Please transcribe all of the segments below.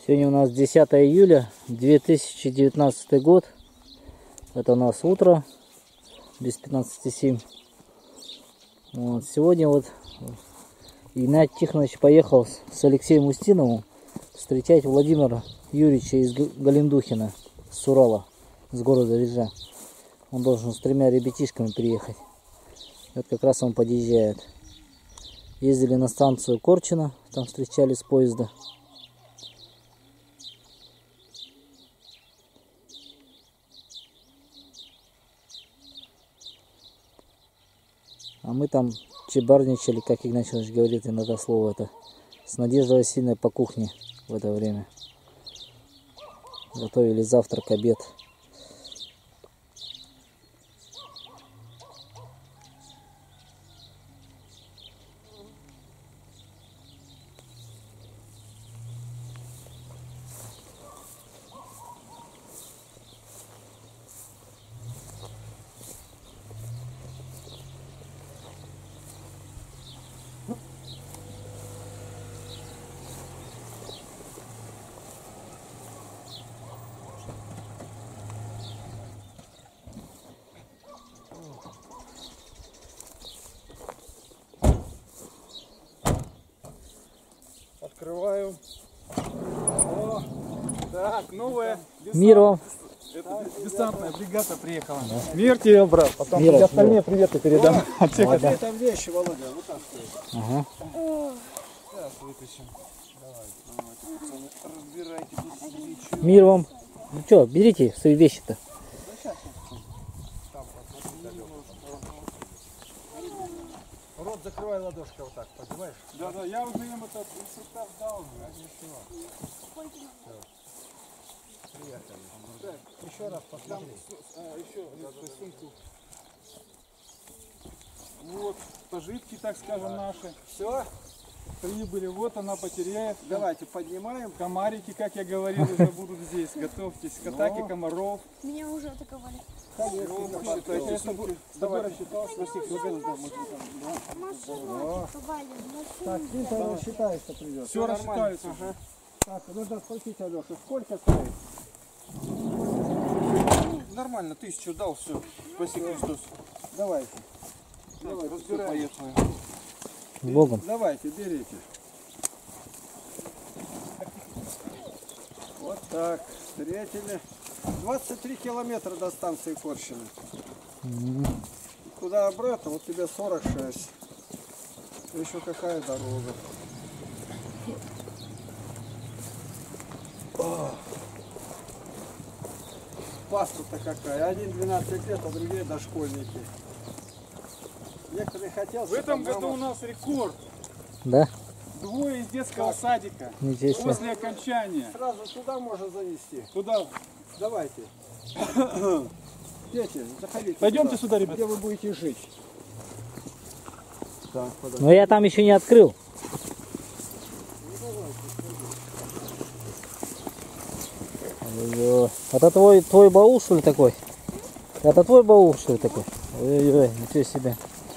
Сегодня у нас 10 июля 2019 год. Это у нас утро, без 15:07. Вот. Сегодня вот Игнат Тихонович поехал с Алексеем Устиновым встречать Владимира Юрьевича из Галендухина, с Урала, с города Рижа. Он должен с 3 ребятишками приехать. Вот как раз он подъезжает. Ездили на станцию Корчино, там встречали с поезда. А мы там чебарничали, как Игнат Иванович говорит иногда слово это, с Надеждой Васильевной по кухне в это время. Готовили завтрак, обед. Открываю. О, так, новая Мир вам. десантная бригада приехала. Да. Мир тебе, брат. Потом Мир, остальные приветы передам. Да. Там вещи, Володя, вот так. Ага. Сейчас вытащим. Давайте, пацаны, разбирайте. Мир вам. Ну что, берите свои вещи-то. Рот закрывай ладошкой вот так, понимаешь? Да, да, я уже им этот инструктаж дал. Приехали. Так, еще раз посмотри. Еще сумку. Вот, пожитки, так скажем, наши. Все. Прибыли, вот она потеряет. Давайте поднимаем. Комарики, как я говорил, уже будут здесь. Готовьтесь к атаке комаров. Меня уже атаковали. Я с тобой рассчитался. Так, ты рассчитаешься придет. Все рассчитается. Ага. Так, нужно спросить, Алеша, сколько стоит? Нормально, 1000 дал, все. Спасибо, Христос. Давайте. Давай, разбираем. Поехали. С Богом. Давайте, берите. Вот так, встретили. 23 километра до станции Корчино. Куда обратно? Вот тебе 46. Еще какая дорога. Паспорта какая. Один 12 лет, а другие дошкольники. Некоторые хотят... В этом году у нас рекорд. Да? Двое из детского садика. Ничего себе. После окончания. Сразу сюда можно занести. Туда. Давайте. Дети, заходите. Пойдемте сюда, ребята. Где вы будете жить? Так, Но я там еще не открыл. Ой-ой. Это твой баул, что ли, такой? Это твой баул, что ли, такой? Ой-ой, ничего себе.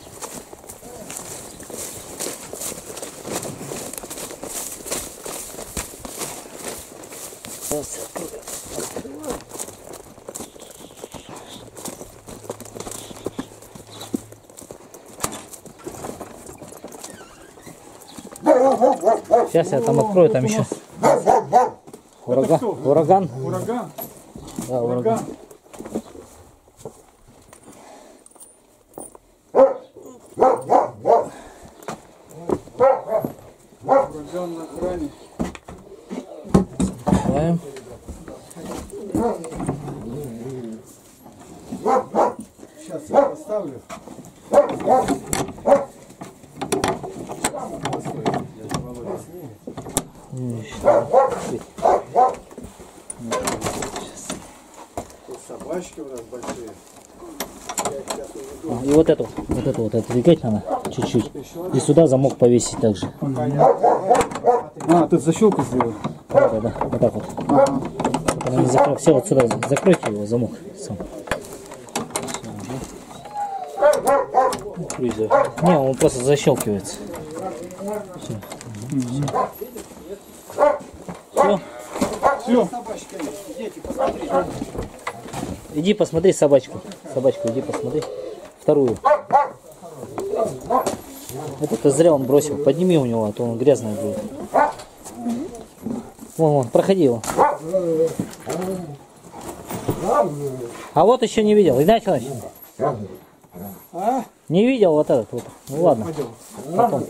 Сейчас я там открою, там еще ураган. Ураган. Ураган. Да, ураган. Ураган на кране. Открываем. Сейчас я поставлю. Тут собачки у нас большие. И вот эту двигать надо чуть-чуть. И сюда замок повесить также. А, ты защелку сделал. Да, вот так вот. Она не закрыла. Все, вот сюда закройте его, замок сам. Не, он просто защелкивается. Все. Все. Все. Собачками. Дети, посмотрите. Иди посмотри собачку. Собачку иди посмотри. Вторую. Это зря он бросил. Подними у него, а то он грязный будет. Вон, проходи его. А вот еще не видел. Игнатий Иванович? А? Не видел вот этот вот. Ну ладно. Потом.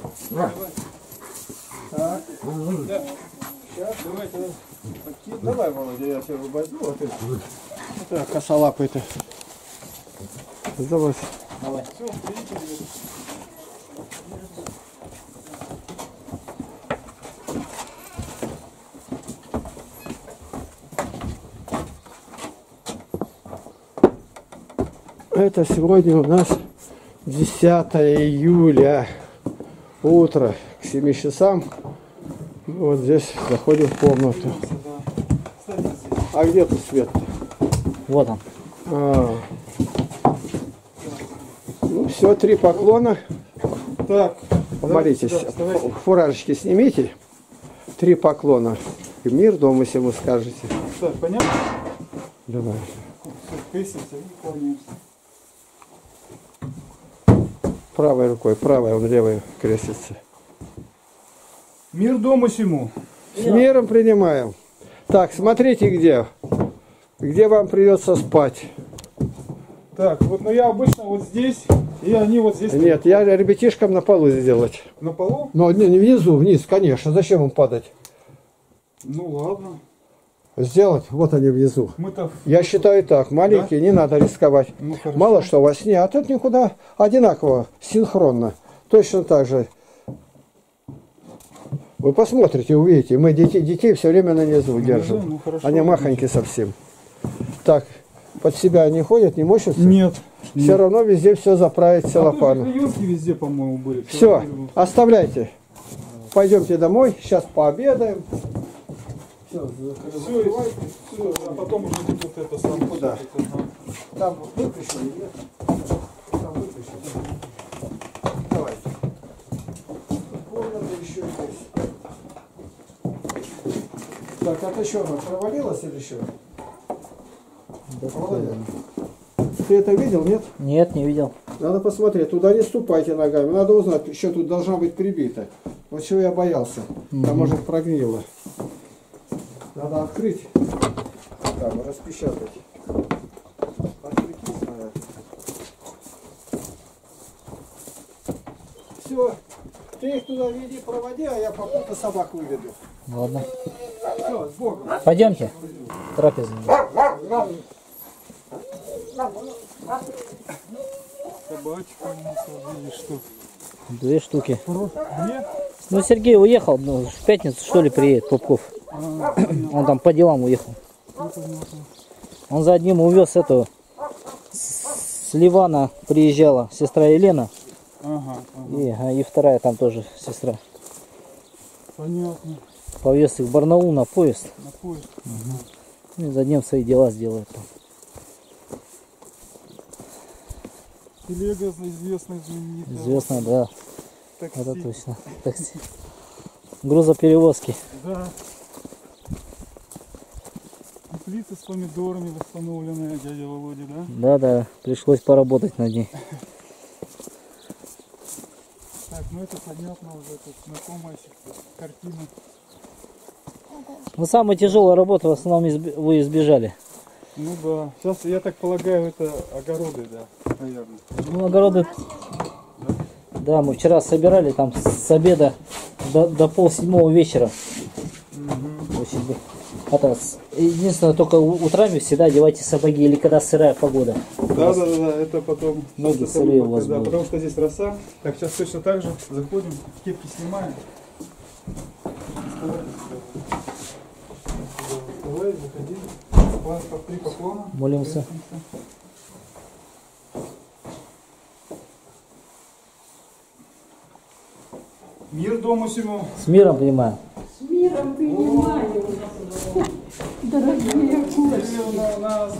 Давай, Володя, я тебя возьму. Вот это. Это косолапый-то. Давай. Давай. Это сегодня у нас 10 июля. Утро к 7 часам. Вот здесь заходим в комнату. А где тут свет-то? Вот он. Ну все, 3 поклона. Так. Помолитесь. Давайте. Фуражечки снимите. 3 поклона. И мир дома всему скажете. Так, понятно? Давай. Крестимся и кланяемся. Правой рукой, правой, он левой крестится. Мир дому сему. С миром принимаем. Так, смотрите где. Где вам придется спать. Так, вот, но я обычно вот здесь, и они вот здесь. Нет, я ребятишкам на полу сделать. На полу? Но не внизу, вниз, конечно. Зачем им падать? Ну ладно. Сделать, вот они внизу. Мы-то... Я считаю так, маленькие, не надо рисковать. Ну, хорошо. Мало что во сне, а тут никуда одинаково, синхронно. Точно так же. Вы посмотрите, увидите, мы детей все время на низу держим. Ну, хорошо. Они махонькие совсем. Так, под себя не ходят, не мочатся? Нет. Все равно везде все заправить целлофаном. Клеенки везде, по-моему, были. Все, оставляйте. Пойдемте домой, сейчас пообедаем. Все, Все, а потом уже тут вот это самое. Куда? Там выключили, нет? Там выключили. Давайте. Комната еще здесь. Так, это что, она провалилась или что? Володя, ты это видел, нет? Нет, не видел. Надо посмотреть, туда не ступайте ногами. Надо узнать, еще тут должна быть прибита. Вот чего я боялся. Там может прогнило. Надо открыть. Там, распечатать. Отвлекись, наверное. Все. Ты их туда веди, проводи, а я попутно собак выведу. Ладно. Все, с Богом. Пойдемте. Трапезу. Собачка у нас, видишь, что. 2 штуки. Где? Ну, Сергей уехал, ну, в пятницу, что ли, приедет, Попков. Он там по делам уехал. Он за одним увез эту, с Ливана приезжала сестра Елена, Ага, ага. и вторая там тоже сестра. Понятно. Повез их в Барнаул на поезд, На поезд. и за днем свои дела сделает там. Телега известная, знаменитая. Известно, да, Такси. это точно. Такси. Грузоперевозки. Да. Теплица с помидорами восстановленная, дядя Володя, да? Да, пришлось поработать над ней. Так, ну это понятно уже, тут знакомая картина. Но самая тяжелая работа в основном вы избежали. Ну да. Сейчас, я так полагаю, это огороды, да, наверное. Ну, огороды. Да, мы вчера собирали там с обеда до 6:30 вечера. Очень бы. Единственное, только утрами всегда одевайте сапоги или когда сырая погода. Да, это потом. Ноги это сырые у будет, вас да, будут. потому что здесь роса. Так, сейчас точно так же заходим, кепки снимаем. Вставай, заходи. По 3 поклона. Молимся. Мир дому сему. С миром принимаем. Миром принимаю. Дорогие гости. У нас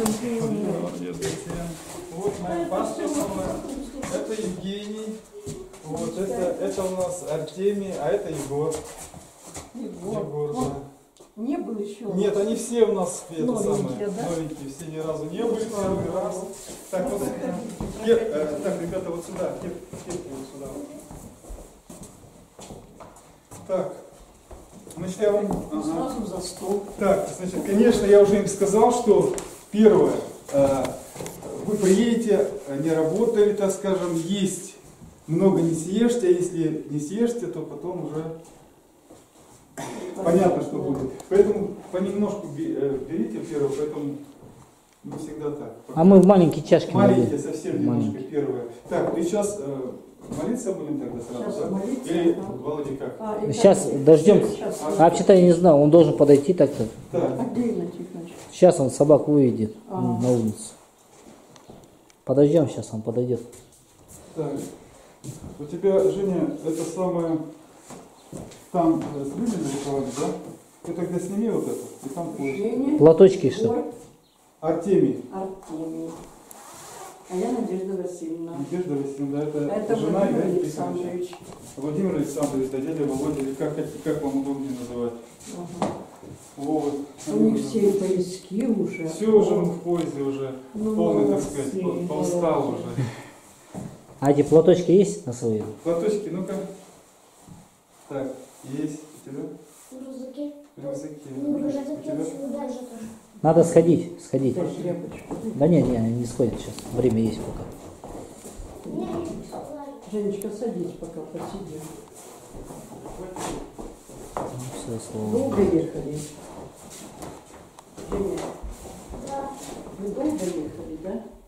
вот моя паства новая. Это Евгений. Вот это у нас Артемий, а это Егор. Егор, да. Не был еще? Нет, они все у нас это Новенькие, самое, да? новенькие, все ни разу не были, первый раз. Так, вот, так, ребята, вот сюда, кепки вот сюда. Так, значит, я вам... Ага. Сразу за стол. Так, значит, конечно, я уже им сказал, что первое, вы приедете, не работали, так скажем, есть много не съешьте, а если не съешьте, то потом уже понятно, что будет. Поэтому понемножку берите первое, поэтому не всегда так. А мы в маленькие чашки Маленькие, налили. совсем немножко первое. Так, и сейчас молиться будем тогда сразу, Сейчас да? молиться, Или, да. Володя, как? И Сейчас как- дождем. Сейчас. А вообще-то я не знаю, он должен подойти так-то. Так, А где Игнатий Игнатьевич? Сейчас он собаку выведет А. на улицу. Подождем, сейчас он подойдет. так. У тебя, Женя, это самое... Там слюни нарисовали, да? Ты тогда сними вот это, и там поезд. Женя, Платочки что? Егор, Артемий. Артемий. А я Надежда Васильевна. Надежда Васильевна, да, А это это жена Владимир Игоря Александрович. Александровича. Владимир Александрович, да, дядя Володя, или как вам удобнее называть? Ага. Вова. У них все поиски уже. Все уже в поезде уже, Ну, полный, так молодцы, сказать, поустал молодцы. уже. А эти платочки есть на своей? Платочки, ну-ка. Так, есть у тебя? В рюкзаке. В рюкзаке. Ну, в У рюкзаке тебя? дальше тоже. Надо сходить. Дай тряпочку. Да не, они не сходят сейчас. Время есть пока. Не, ладно. Женечка, садись пока, посиди. Все, слава Богу. Долго ехали? Женя, Да. вы долго ехали, да?